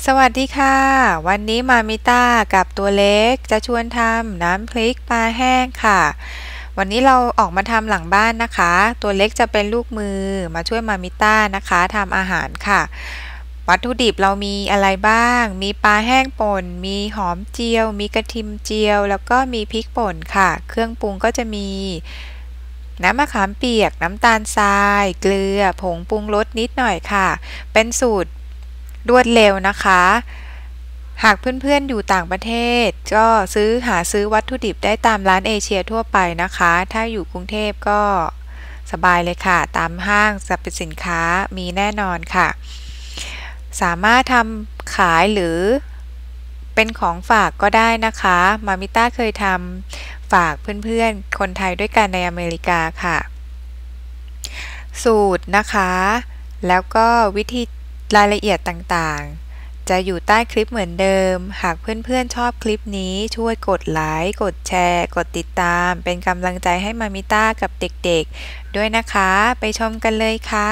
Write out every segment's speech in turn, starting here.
สวัสดีค่ะวันนี้มามิต้ากับตัวเล็กจะชวนทำน้ำพริกปลาแห้งค่ะวันนี้เราออกมาทำหลังบ้านนะคะตัวเล็กจะเป็นลูกมือมาช่วยมามิต้านะคะทำอาหารค่ะวัตถุดิบเรามีอะไรบ้างมีปลาแห้งป่นมีหอมเจียวมีกระเทียมเจียวแล้วก็มีพริกป่นค่ะเครื่องปรุงก็จะมีน้ำมะขามเปียกน้ำตาลทรายเกลือผงปรุงรสนิดหน่อยค่ะเป็นสูตรรวดเร็วนะคะหากเพื่อนๆอยู่ต่างประเทศก็หาซื้อวัตถุดิบได้ตามร้านเอเชียทั่วไปนะคะถ้าอยู่กรุงเทพก็สบายเลยค่ะตามห้างสรรพสินค้ามีแน่นอนค่ะสามารถทำขายหรือเป็นของฝากก็ได้นะคะมามิต้าเคยทำฝากเพื่อนๆคนไทยด้วยกันในอเมริกาค่ะสูตรนะคะแล้วก็วิธีรายละเอียดต่างๆจะอยู่ใต้คลิปเหมือนเดิมหากเพื่อนๆชอบคลิปนี้ช่วยกดไลค์กดแชร์กดติดตามเป็นกำลังใจให้มามิต้ากับเด็กๆด้วยนะคะไปชมกันเลยค่ะ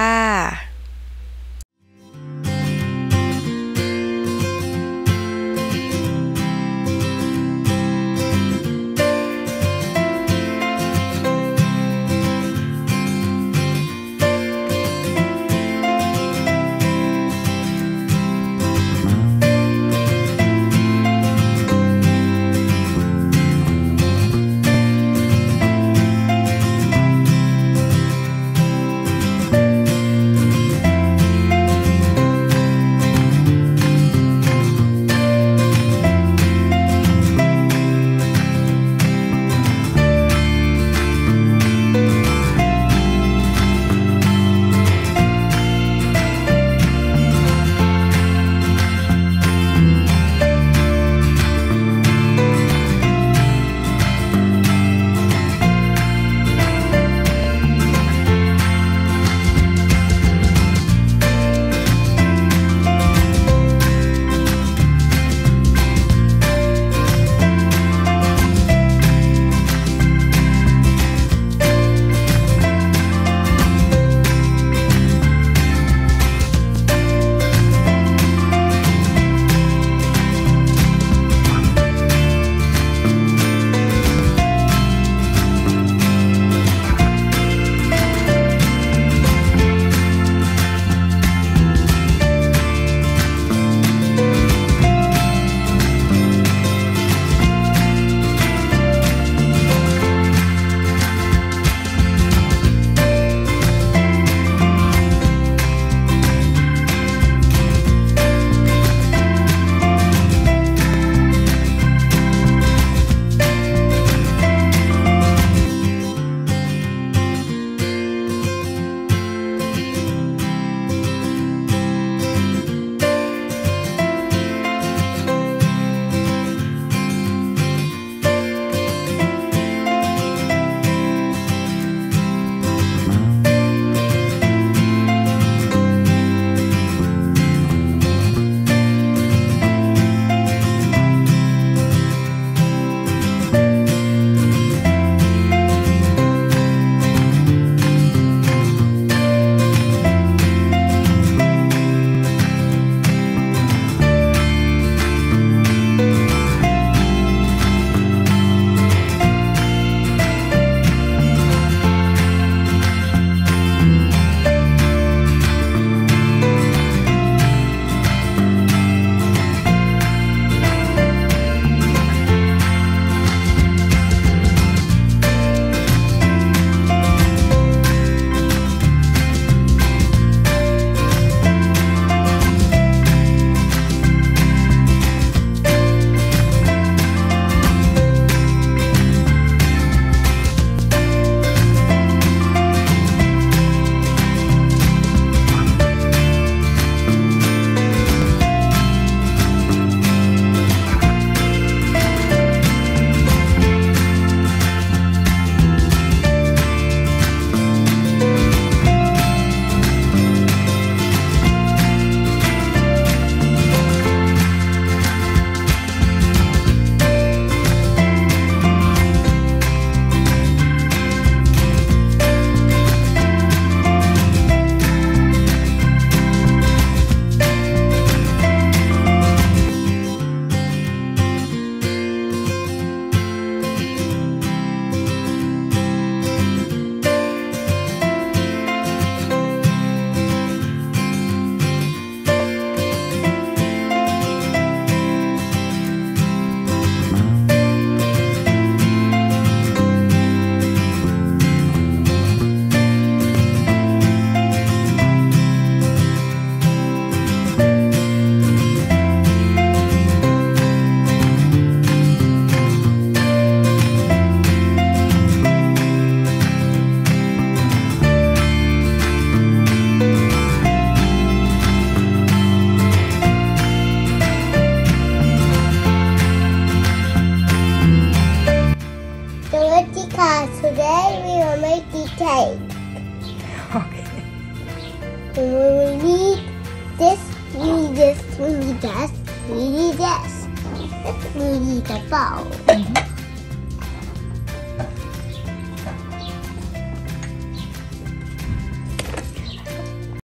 โอเค We need this, we need this, we need that, we need this. We need a bowl.